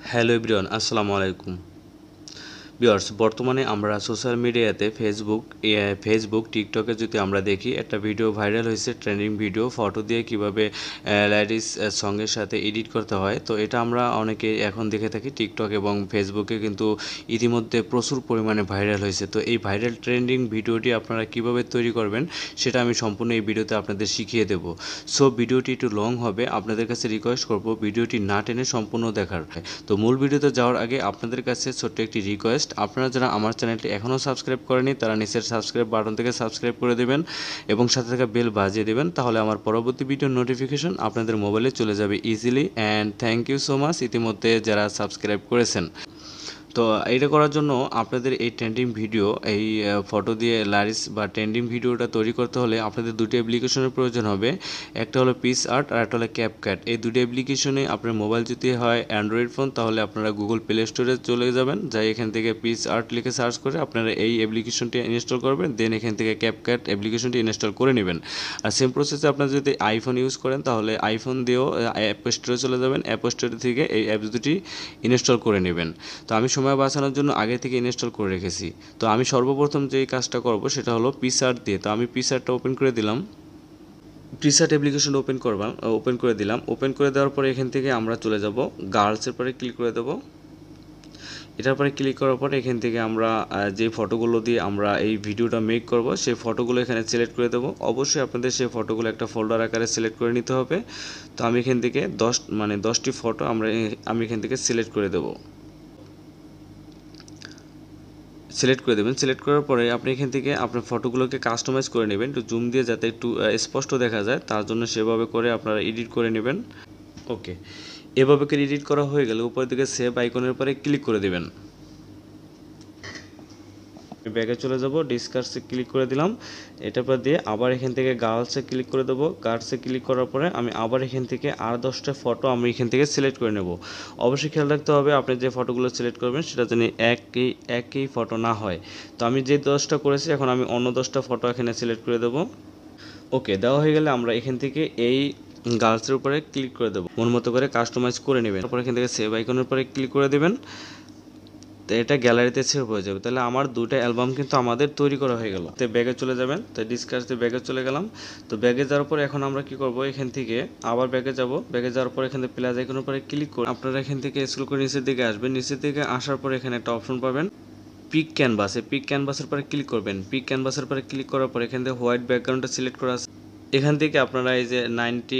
Hello everyone, আসসালামু আলাইকুম viewers. বর্তমানে আমরা সোশ্যাল মিডিয়াতে ফেসবুক টিকটকে যদি আমরা দেখি একটা ভিডিও ভাইরাল হয়েছে, ট্রেন্ডিং ভিডিও, ফটো দিয়ে কিভাবে লেডিস সঙ্গের সাথে এডিট করতে হয়। তো এটা আমরা অনেকে এখন দেখে থাকি টিকটক এবং ফেসবুকে, কিন্তু ইতিমধ্যে প্রচুর পরিমাণে ভাইরাল হয়েছে। তো এই ভাইরাল ট্রেন্ডিং ভিডিওটি আপনারা কিভাবে তৈরি করবেন সেটা আমি সম্পূর্ণ এই ভিডিওতে আপনাদের শিখিয়ে দেব। সো ভিডিওটি একটু লং হবে, আপনাদের কাছে রিকোয়েস্ট করব ভিডিওটি না টেনে সম্পূর্ণ দেখার। তো মূল ভিডিওতে যাওয়ার আগে আপনাদের কাছে ছোট্ট একটি রিকোয়েস্ট, আপনারা যারা আমার চ্যানেলটি এখনও সাবস্ক্রাইব করেনি তারা নিচের সাবস্ক্রাইব বাটন থেকে সাবস্ক্রাইব করে দেবেন এবং সাথে থাকা বেল বাজিয়ে দেবেন, তাহলে আমার পরবর্তী ভিডিওর নোটিফিকেশন আপনাদের মোবাইলে চলে যাবে easily. And thank you so much ইতিমধ্যে যারা সাবস্ক্রাইব করেছেন। তো এইটা করার জন্য আপনাদের এই ট্রেন্ডিং ভিডিও, এই ফটো দিয়ে লারিস বা ট্রেন্ডিং ভিডিওটা তৈরি করতে হলে আপনাদের দুটো অ্যাপ্লিকেশনের প্রয়োজন হবে। একটা হলো পিস আর্ট আর একটা হলো ক্যাপকাট। এই দুটো অ্যাপ্লিকেশনে আপনার মোবাইল যদি হয় অ্যান্ড্রয়েড ফোন, তাহলে আপনারা গুগল প্লে স্টোরে চলে যাবেন, যাই এখান থেকে পিস আর্ট লিখে সার্চ করে আপনারা এই অ্যাপ্লিকেশনটি ইনস্টল করবেন, দেন এখান থেকে ক্যাপকাট অ্যাপ্লিকেশনটি ইনস্টল করে নেবেন। আর সেম প্রসেসে আপনারা যদি আইফোন ইউজ করেন তাহলে আইফোন দিয়েও অ্যাপ স্টোরে চলে যাবেন, অ্যাপ স্টোর থেকে এই অ্যাপস দুটি ইনস্টল করে নেবেন। তো আমি সময় বাঁচানোর জন্য আগে থেকে ইনস্টল করে রেখেছি। তো আমি সর্বপ্রথম যেই কাজটা করব সেটা হলো পিসআর্ট দিয়ে। তো আমি পিসআর্টটা ওপেন করে দিলাম, পিসআর্ট অ্যাপ্লিকেশন ওপেন করে দিলাম। ওপেন করে দেওয়ার পরে এখান থেকে আমরা চলে যাব গার্লসের পরে ক্লিক করে দেবো। এটার পরে ক্লিক করার পরে এখান থেকে আমরা যে ফটোগুলো দিয়ে আমরা এই ভিডিওটা মেক করব সেই ফটোগুলো এখানে সিলেক্ট করে দেবো। অবশ্যই আপনাদের সেই ফটোগুলো একটা ফোল্ডার আকারে সিলেক্ট করে নিতে হবে। তো আমি এখান থেকে 10টি ফটো আমি এখান থেকে সিলেক্ট করে দেবো। সিলেক্ট করে দেবেন। সিলেক্ট করার পরে আপনি এখান থেকে আপনার ফটোগুলোকে কাস্টমাইজ করে নেবেন, একটু জুম দিয়ে যাতে একটু স্পষ্ট দেখা যায়, তার জন্য সেভাবে করে আপনারা এডিট করে নেবেন। ওকে, এভাবে করে এডিট করা হয়ে গেলে উপরের দিকে সেভ আইকনের পরে ক্লিক করে দেবেন। ব্যাগে চলে যাব, ডিসকার্সে ক্লিক করে দিলাম। এটার পর দিয়ে আবার এখান থেকে গার্লসে ক্লিক করে দেবো। গার্লসে ক্লিক করার পরে আমি আবার এখান থেকে আর 10টা ফটো আমি এখান থেকে সিলেক্ট করে নেব। অবশ্যই খেয়াল রাখতে হবে আপনি যে ফটোগুলো সিলেক্ট করবেন সেটা যেন একই ফটো না হয়। তো আমি যে 10টা করেছি এখন আমি অন্য 10টা ফটো এখানে সিলেক্ট করে দেবো। ওকে, দেওয়া হয়ে গেলে আমরা এখান থেকে এই গার্লসের উপরে ক্লিক করে দেবো, মন মতো করে কাস্টমাইজ করে নেবেন। তারপর এখান থেকে সেভ আইকনের উপরে ক্লিক করে দেবেন। তো এটা গ্যালারিতে সেভ হয়ে যাবে। তাহলে আমার দুটো অ্যালবাম কিন্তু আমাদের তৈরি করা হয়ে গেল। তো ব্যাগে চলে যাবেন, তো ডিসকাসে ব্যাগে চলে গেলাম। তো ব্যাগে যাওয়ার পর এখন আমরা কি করব, এখান থেকে আবার ব্যাগে যাব। ব্যাগে যাওয়ার পর এখান থেকে প্লাস আইকনের উপরে ক্লিক করে আপনারা এখান থেকে স্ক্রল করে নিচের দিকে আসবেন। নিচের দিকে আসার পর এখানে একটা অপশন পাবেন পিক ক্যানভাস। পিক ক্যানভাসের পরে ক্লিক করবেন। পিক ক্যানভাসের পরে ক্লিক করার পর এখান থেকে হোয়াইট ব্যাকগ্রাউন্ডটা সিলেক্ট করা আছে। এখান থেকে আপনারা এই যে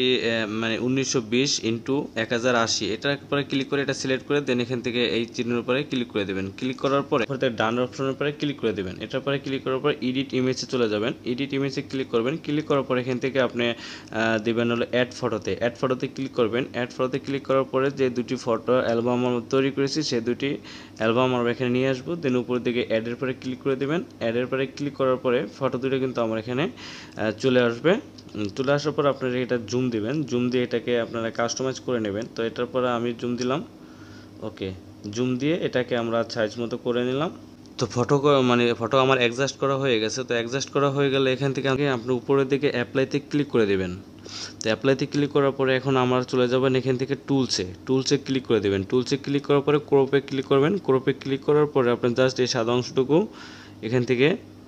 1920x1080 এটার উপরে ক্লিক করে এটা সিলেক্ট করে দেন এখান থেকে এই চিহ্নের উপরে ক্লিক করে দেবেন। ক্লিক করার পরে ডান অপশনের উপরে ক্লিক করে দেবেন। এটার পরে ক্লিক করার পর এডিট ইমেজে চলে যাবেন। এডিট ইমেজে ক্লিক করবেন। ক্লিক করার পর এখান থেকে আপনি দেবেন হলো অ্যাড ফটোতে ক্লিক করবেন। অ্যাড ফটোতে ক্লিক করার পরে যে দুটি ফটো অ্যালবাম আমরা তৈরি করেছি সেই দুটি অ্যালবাম আমরা এখানে নিয়ে আসবো। দেন উপরের দিকে অ্যাডের পরে ক্লিক করে দেবেন। অ্যাডের পরে ক্লিক করার পরে ফটো দুটো কিন্তু আমার এখানে চলে আসবে। চলে আসার পর আপনারা এটা জুম দিবেন, জুম দিয়ে এটাকে আপনারা কাস্টমাইজ করে নেবেন। তো এটার পরে আমি জুম দিলাম। ওকে, জুম দিয়ে এটাকে আমরা সাইজ মতো করে নিলাম। তো ফটো আমার অ্যাডজাস্ট করা হয়ে গেছে। তো অ্যাডজাস্ট করা হয়ে গেলে এখান থেকে আপনি উপরের দিকে অ্যাপ্লাইতে ক্লিক করে দেবেন। তো অ্যাপ্লাইতে ক্লিক করার পরে এখন আমরা চলে যাবেন এখান থেকে টুলসে ক্লিক করে দেবেন। টুলসে ক্লিক করার পরে ক্রপে ক্লিক করবেন। ক্রপে ক্লিক করার পরে আপনি জাস্ট এই সাদা অংশটুকু এখান থেকে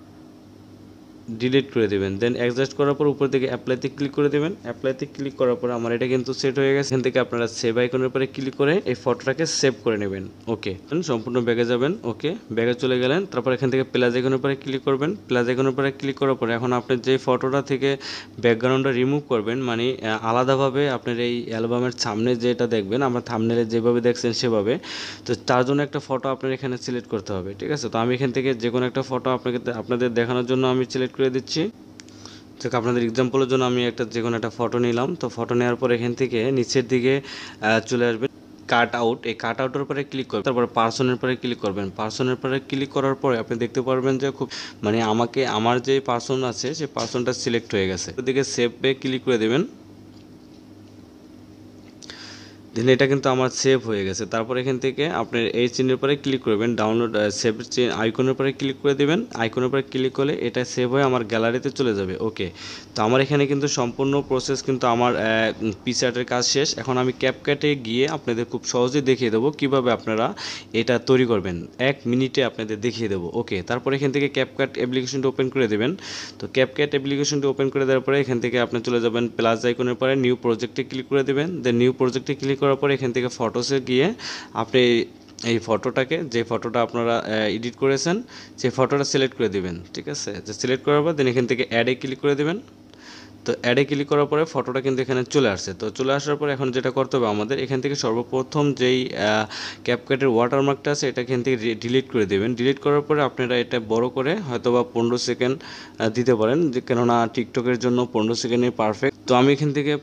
ডিলিট করে দেবেন। দেন অ্যাডজাস্ট করার পর উপর থেকে অ্যাপ্লাইতে ক্লিক করে দেবেন। অ্যাপ্লাইতে ক্লিক করার পর আমার এটা কিন্তু সেট হয়ে গেছে। এখান থেকে আপনারা সেভ আইকনের উপরে ক্লিক করে এই ফটোটাকে সেভ করে নেবেন। ওকে, সম্পূর্ণ ব্যাগে যাবেন। ওকে, ব্যাগে চলে গেলেন। তারপর এখান থেকে প্লাস আইকনের উপরে ক্লিক করবেন। প্লাস আইকনের উপরে ক্লিক করার পরে এখন আপনি যে ফটোটা থেকে ব্যাকগ্রাউন্ডটা রিমুভ করবেন, মানে আলাদাভাবে আপনার এই অ্যালবামের সামনে যেটা দেখবেন আমরা থাম্বনেলে যেভাবে দেখছেন সেভাবে, তো তার জন্য একটা ফটো আপনার এখানে সিলেক্ট করতে হবে। ঠিক আছে, তো আমি এখান থেকে যে কোনো একটা ফটো আপনাদের দেখানোর জন্য আমি সিলেক্ট করে দিচ্ছি। তো আপনাদের এক্সাম্পলের জন্য আমি যে কোনো একটা ফটো নিলাম। তো ফটো নেওয়ার পর এখান থেকে নিচের দিকে চলে আসবেন কাট আউট। এই কাট আউটের উপরে ক্লিক করবেন। তারপর পার্সনের উপরে ক্লিক করবেন। পার্সনের উপরে ক্লিক করার পরে আপনি দেখতে পারবেন যে আমার যে পার্সন আছে সেই পার্সনটা সিলেক্ট হয়ে গেছে। ওদিকে সেভে ক্লিক করে দেবেন। দেন এটা কিন্তু আমার সেভ হয়ে গেছে। তারপর এখান থেকে আপনার এই চিহ্নের উপরে ক্লিক করবেন, ডাউনলোড সেভ আইকনের উপরে ক্লিক করে দেবেন। আইকনের উপরে ক্লিক করলে এটা সেভ হয়ে আমার গ্যালারিতে চলে যাবে। ওকে, তো আমার এখানে কিন্তু সম্পূর্ণ প্রসেস কিন্তু আমার পিকচারের কাজ শেষ। এখন আমি ক্যাপকাটে গিয়ে আপনাদের খুব সহজেই দেখিয়ে দেবো কীভাবে আপনারা এটা তৈরি করবেন, 1 মিনিটে আপনাদের দেখিয়ে দেবো। ওকে, তারপর এখান থেকে ক্যাপকাট অ্যাপ্লিকেশনটা ওপেন করে দেবেন। তো ক্যাপকাট অ্যাপ্লিকেশনটা ওপেন করে দেওয়ার পরে এখান থেকে আপনি চলে যাবেন প্লাস আইকনের পরে নিউ প্রজেক্টে ক্লিক করে দেবেন। দেন নিউ প্রজেক্টে ক্লিক করার পরে এখান থেকে ফটোসে গিয়ে আপনি এই ফটোটাকে, যে ফটোটা আপনারা এডিট করেছেন সেই ফটোটা সিলেক্ট করে দেবেন। ঠিক আছে, যে সিলেক্ট করার পর দেন এখান থেকে অ্যাডে ক্লিক করে দেবেন। তো অ্যাডে ক্লিক করার পরে ফটোটা কিন্তু এখানে চলে আসছে। তো চলে আসার পরে এখন যেটা করতে হবে আমাদের, এখান থেকে সর্বপ্রথম যেই ক্যাপকাটের ওয়াটারমার্কটা আছে এটা এখান থেকে ডিলিট করে দেবেন। ডিলিট করার পরে আপনারা এটা বড় করে হয়তো বা 15 সেকেন্ড দিতে পারেন, যে কেননা টিকটকের জন্য 15 সেকেন্ডই পারফেক্ট। তো আমি এখান থেকে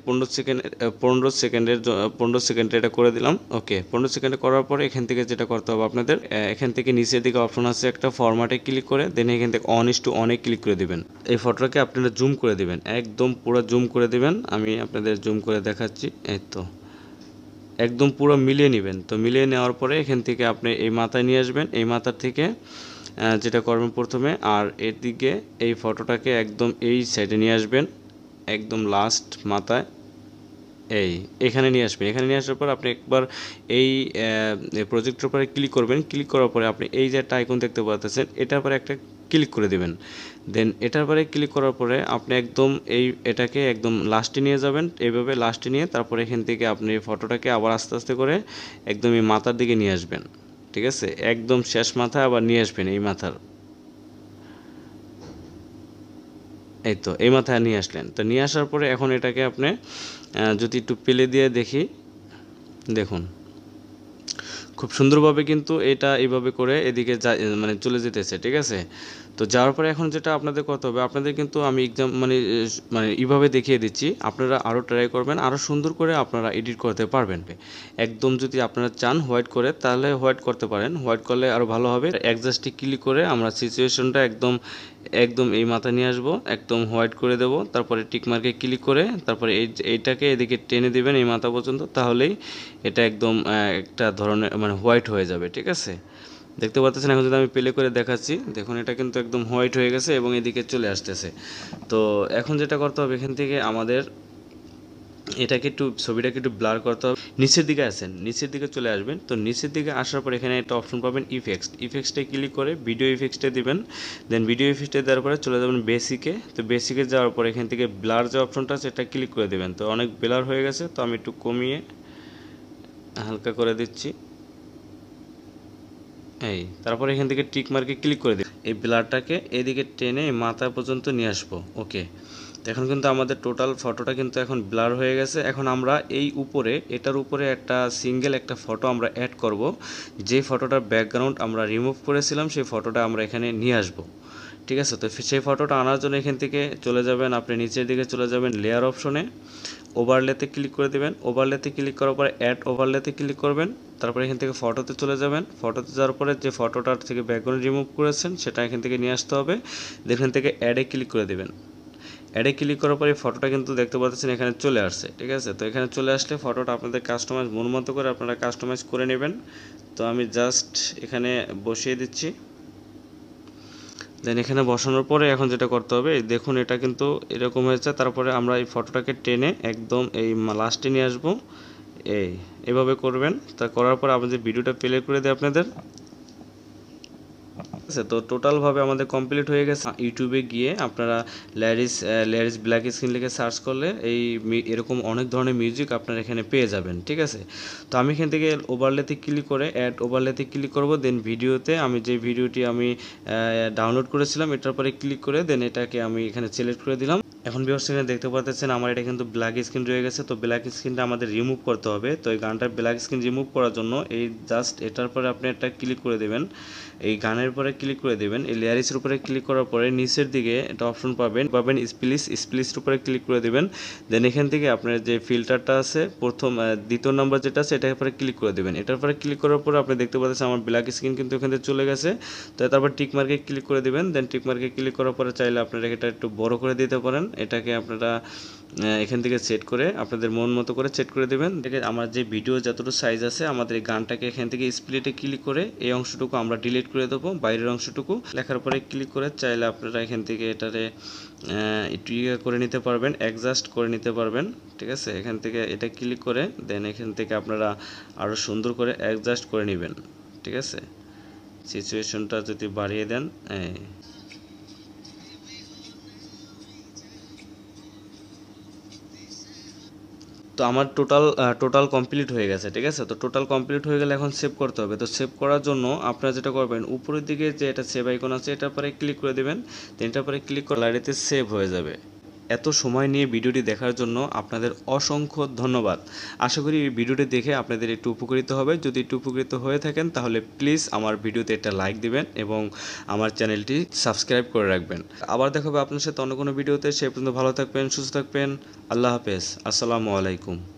15 সেকেন্ডে এটা করে দিলাম। ওকে, 15 সেকেন্ডে করার পরে এখান থেকে যেটা করতে হবে আপনাদের, এখান থেকে নিচের দিকে অপশন আছে একটা, ফরম্যাটে ক্লিক করে দেন এখান থেকে অন ক্লিক করে দেবেন। এই ফটোটাকে আপনারা জুম করে দেবেন, একদম পুরো জুম করে দেবেন। আমি আপনাদের জুম করে দেখাচ্ছি। এই তো একদম পুরো মিলিয়ে নেবেন। তো মিলিয়ে নেওয়ার পরে এখান থেকে আপনি এই মাথায় নিয়ে আসবেন। এই মাথার থেকে যেটা করবেন প্রথমে, আর এদিকে এই ফটোটাকে একদম এই সাইডে নিয়ে আসবেন, একদম লাস্ট মাথায় এখানে নিয়ে আসবেন। এখানে নিয়ে আসার পর আপনি একবার এই প্রজেক্টের উপরে ক্লিক করবেন। ক্লিক করার পরে আপনি এই যে একটা আইকন দেখতে পাচ্ছেন এটার পরে একটা ক্লিক করে দেবেন। দেন এটার পরে ক্লিক করার পরে আপনি একদম এটাকে একদম লাস্টে নিয়ে যাবেন, এইভাবে লাস্টে নিয়ে তারপরে এখান থেকে আপনি ফটোটাকে আবার আস্তে আস্তে করে একদম এই মাথার দিকে নিয়ে আসবেন। ঠিক আছে, একদম শেষ মাথা আবার নিয়ে আসবেন এই মাথার, এই তো এই মাথায় নিয়ে আসলেন। তো নিয়ে আসার পরে এখন এটাকে আপনি যদি একটু পেলে দিয়ে দেখি, দেখুন খুব সুন্দরভাবে কিন্তু এটা এইভাবে করে এদিকে মানে চলে যেতেছে। ঠিক আছে, তো যাওয়ার পরে এখন যেটা আপনাদের করতে হবে, আপনাদের কিন্তু আমি এক্সাম মানে এইভাবে দেখিয়ে দিচ্ছি, আপনারা আরও ট্রাই করবেন, আরও সুন্দর করে আপনারা এডিট করতে পারবেন। একদম যদি আপনারা চান হোয়াইট করে তাহলে হোয়াইট করতে পারেন, হোয়াইট করলে আরও ভালো হবে। অ্যাডজাস্টে ক্লিক করে আমরা সিচুয়েশনটা একদম একদম এই মাথা নিয়ে আসবো, একদম হোয়াইট করে দেব। তারপরে টিক মার্কে ক্লিক করে তারপরে এইটাকে এদিকে টেনে দিবেন এই মাথা পর্যন্ত, তাহলেই এটা একদম একটা ধরনের মানে হোয়াইট হয়ে যাবে। ঠিক আছে, দেখতে পাচ্ছেন। এখন যদি আমি প্লে করে দেখাচ্ছি, দেখুন এটা কিন্তু একদম হোয়াইট হয়ে গেছে এবং এদিকে চলে আসতেছে। তো এখন যেটা করতে হবে, এখান থেকে আমাদের এটাকে একটু ছবিটাকে একটু ব্লার করতে হবে। নিচের দিকে আসেন, নিচের দিকে চলে আসবেন। তো নিচের দিকে আসার পর এখানে একটা অপশন পাবেন ইফেক্টসে ক্লিক করে ভিডিও ইফেক্টসে দিবেন। দেন ভিডিও ইফেক্টসে দেওয়ার পরে চলে যাবেন বেসিকে। তো বেসিকে যাওয়ার পর এখান থেকে ব্লার যে অপশনটা আছে এটা ক্লিক করে দেবেন। তো অনেক ব্লার হয়ে গেছে, তো আমি একটু কমিয়ে হালকা করে দিচ্ছি। তারপরে এখান থেকে টিক মার্কে ক্লিক করে দিই, এই ব্লারটাকে এদিকে টেনে মাথা পর্যন্ত নিয়ে আসবো। ওকে, তো এখন কিন্তু আমাদের টোটাল ফটোটা কিন্তু এখন ব্লার হয়ে গেছে। এখন আমরা এটার উপরে একটা সিঙ্গেল একটা ফটো আমরা অ্যাড করব। যে ফটোটার ব্যাকগ্রাউন্ড আমরা রিমুভ করেছিলাম সেই ফটোটা আমরা এখানে নিয়ে আসবো। ঠিক আছে, তো সেই ফটোটা আনার জন্য এখান থেকে চলে যাবেন, আপনি নিচের দিকে চলে যাবেন লেয়ার অপশনে, ওভারলেতে ক্লিক করে দেবেন। ওভারলেতে ক্লিক করার পরে অ্যাড ওভারলেতে ক্লিক করবেন। তারপরে এখান থেকে ফটোতে চলে যাবেন। ফটোতে যাওয়ার পরে যে ফটোটার থেকে ব্যাকগ্রাউন্ড রিমুভ করেছেন সেটা এখান থেকে নিয়ে আসতে হবে। এখান থেকে অ্যাডে ক্লিক করে দেবেন। অ্যাডে ক্লিক করার পরে ফটোটা কিন্তু দেখতে পাচ্ছেন এখানে চলে আসছে। ঠিক আছে, তো এখানে চলে আসলে ফটোটা আপনাদের কাস্টমাইজ মন মতো করে আপনারা কাস্টমাইজ করে নেবেন। তো আমি জাস্ট এখানে বসিয়ে দিচ্ছি। দেন এখানে বসানোর পরে এখন যেটা করতে হবে, দেখুন এটা কিন্তু এরকম হয়েছে। তারপরে আমরা এই ফটোটাকে টেনে একদম এই লাস্টে নিয়ে আসবো, এভাবে করবেন। তা করার পর আমাদের ভিডিওটা প্লে করে দেয় আপনাদের। ঠিক আছে, তো টোটালভাবে আমাদের কমপ্লিট হয়ে গেছে। ইউটিউবে গিয়ে আপনারা ল্যারিস ব্ল্যাক স্ক্রিন লিখে সার্চ করলে এরকম অনেক ধরনের মিউজিক আপনারা এখানে পেয়ে যাবেন। ঠিক আছে, তো আমি এখান থেকে ওভারলেতে ক্লিক করে অ্যাড ওভারলেতে ক্লিক করব। দেন ভিডিওতে আমি যে ভিডিওটি আমি ডাউনলোড করেছিলাম এটার পরে ক্লিক করে দেন এটাকে আমি এখানে সিলেক্ট করে দিলাম। এখন ভিউয়ার্স এখানে দেখতে পাচ্ছেন আমার এটা কিন্তু ব্ল্যাক স্ক্রিন রয়ে গেছে। তো ব্ল্যাক স্ক্রিনটা আমাদের রিমুভ করতে হবে। তো এই গানটার ব্ল্যাক স্ক্রিন রিমুভ করার জন্য এই জাস্ট এটার পরে আপনি একটা ক্লিক করে দেবেন, এই গানের পরে ক্লিক করে দেবেন। এই লেয়ারিসের উপরে ক্লিক করার পরে নিচের দিকে একটা অপশন পাবেন স্প্লিসের উপরে ক্লিক করে দেবেন। দেন এখান থেকে আপনার যে ফিল্টারটা আছে দ্বিতীয় নাম্বার যেটা আছে এটার উপরে ক্লিক করে দেবেন। এটার পরে ক্লিক করার পরে আপনি দেখতে পাচ্ছেন আমার ব্ল্যাক স্ক্রিন কিন্তু এখান থেকে চলে গেছে। তো তারপর টিক মার্কে ক্লিক করে দেবেন। দেন টিক মার্কে ক্লিক করার পরে চাইলে আপনারা এটা একটু বড় করে দিতে পারেন। এটাকে আপনারা এখান থেকে সেট করে আপনাদের মন মতো করে সেট করে দেবেন। দেখে আমার যে ভিডিও যতটুকু সাইজ আছে আমাদের এই গানটাকে এখান থেকে স্প্লিটে ক্লিক করে এই অংশটুকু আমরা ডিলিট করে দেবো, বাইরের অংশটুকু লেখার পরে ক্লিক করে চাইলে আপনারা এখান থেকে এটারে একটু ইয়ে করে নিতে পারবেন, অ্যাডজাস্ট করে নিতে পারবেন। ঠিক আছে, এখান থেকে এটা ক্লিক করে দেন এখান থেকে আপনারা আরও সুন্দর করে অ্যাডজাস্ট করে নেবেন। ঠিক আছে, সিচুয়েশনটা যদি বাড়িয়ে দেন তো আমার টোটাল কমপ্লিট হয়ে গেছে। ঠিক আছে, তো টোটাল কমপ্লিট হয়ে গেলে এখন সেভ করতে হবে। তো সেভ করার জন্য আপনারা যেটা করবেন, উপরের দিকে যে এটা সেভ আইকন আছে এটার পরে ক্লিক করে দেবেন, এটার পরে ক্লিক করে গ্যালারিতে সেভ হয়ে যাবে। এত সময় নিয়ে ভিডিওটি দেখার জন্য আপনাদের অসংখ্য ধন্যবাদ। আশা করি এই ভিডিওটি দেখে আপনাদের একটু উপকৃত হবে। যদি একটু উপকৃত হয়ে থাকেন তাহলে প্লিজ আমার ভিডিওতে একটা লাইক দিবেন এবং আমার চ্যানেলটি সাবস্ক্রাইব করে রাখবেন। আবার দেখা হবে আপনার সাথে অন্য কোনো ভিডিওতে। সে পর্যন্ত ভালো থাকবেন, সুস্থ থাকবেন। আল্লাহ হাফেজ, আসসালামু আলাইকুম।